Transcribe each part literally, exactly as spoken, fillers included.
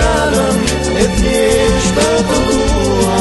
fjalën e thjeshtë të dua.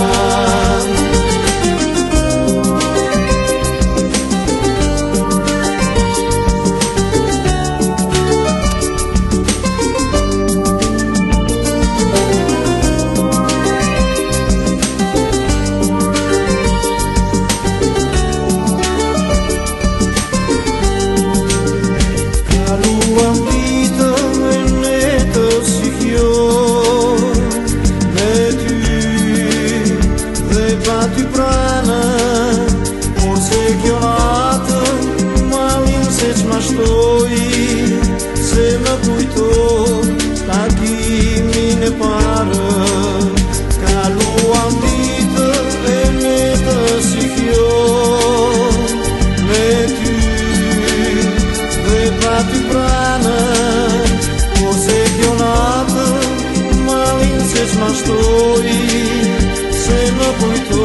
Ty pranë, por se kjo natë malin se qma shtoj, se më kujto takimin e parë. Kaluam ditë e netë si kjo me ty, dhe pa ty pranë, por se kjo natë malin se qma shtoj, se më kujto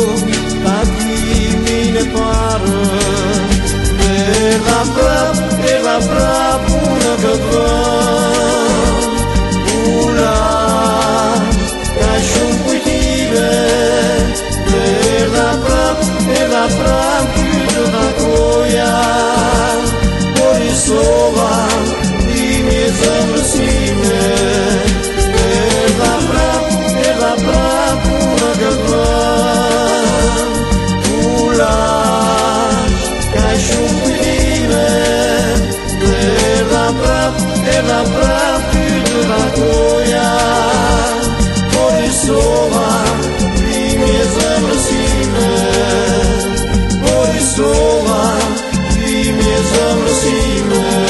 takimin e parë. Erdha prap, erdha prap unë këtë vend, ula ka shumë kujtive. Erdha prap, erdha prap ty të takoja, por i sova dimje zemrësime. Erdha prap, erdha prap unë këtë vend, ula ka shumë kujtive. Erdha prap, erdha prap ty të takoja, por i sova dimje zemrësime. Por i sova dimje zemrësime.